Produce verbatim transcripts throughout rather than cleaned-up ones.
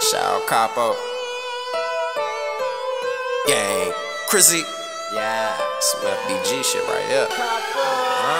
Shout out Capo. Gang. Chrissy. Yeah. Some F B G shit right here. Huh?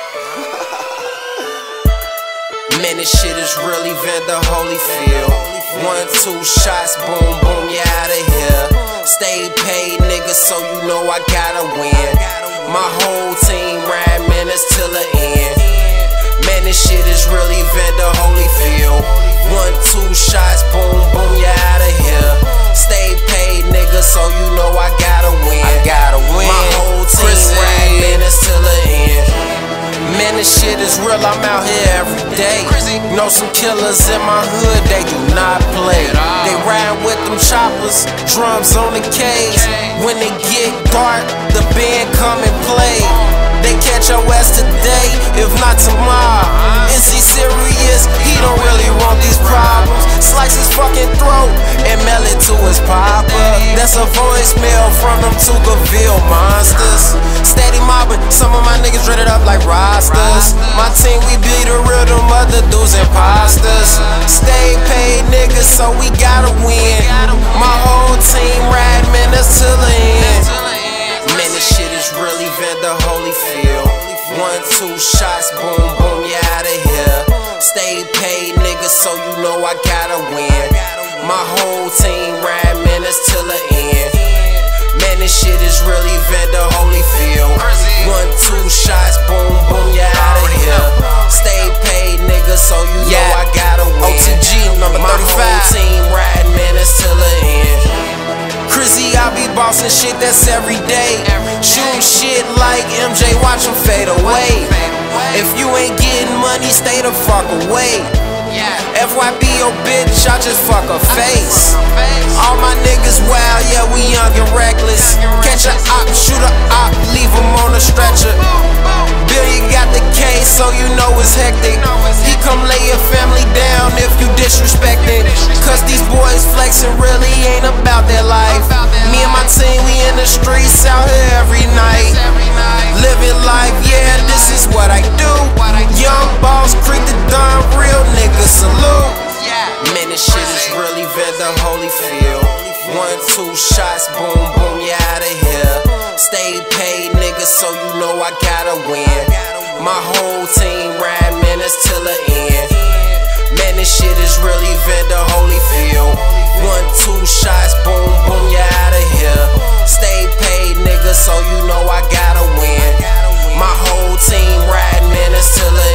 Man, this shit is really Vander Holyfield. One, two shots, boom, boom, you outta here. Stay paid, nigga, so you know I gotta win. My whole team ride, man, it's till the end. Man, this shit is really Vander Holyfield. One, two shots, boom, boom, you outta here. Stay paid, nigga, so you know I gotta win. I gotta win. My whole team ride, man, it's till the end. Man, this shit is real, I'm out here every day. Know some killers in my hood, they do not play. They ride with them choppers, drums on the cage. When they get dark, the band come and play. They catch your ass today, if not tomorrow. Is he serious? He don't really want these problems. Slice his fucking throat and mail it to his papa. That's a voicemail from them Tuckerville monsters. Steady mobbing, some of my niggas dreaded up like rosters. My team, we be the real, them other dudes imposters. Stay paid niggas, so we gotta win. My whole team ride, man, that's till the end. Man, this shit is really Vander Holyfield. One, two shots, boom, boom, you outta here. Stay paid, nigga, so you know I gotta win. My whole team ride, man, that's till the end. Man, this shit is really Vander Holyfield. One, two shots, boom, boom, you outta here. Stay paid, nigga, so you know I gotta win. O T G number thirty-five. My whole team ride, man, that's till the end. Chrissy, I be bossing shit, that's every day. Shooting shit like M J, watch him fade away. If you ain't getting money, stay the fuck away. F Y B your bitch, I just fuck her face. All my niggas wild, yeah, we young and reckless. Catch a op, shoot a op, leave him on a stretcher. Billy got the case, so you know it's hectic. He come lay your family down if you disrespecting. Cause these boys flexing really ain't about their life. Me and my team, we in the streets out here every night. Living life, yeah, this is what I do. Young boss, creep the Don, real nigga, salute. Man, this shit is really Vander Holyfield. One, two shots, boom, boom, you outta here. Stay paid, nigga, so you know I gotta win. My whole team ride, man, that's till the end. Man, this shit is really Vander Holyfield. One, two shots, boom, boom, you outta here. Stay paid, nigga, so you know I gotta win. My whole team ride, man, that's till the end.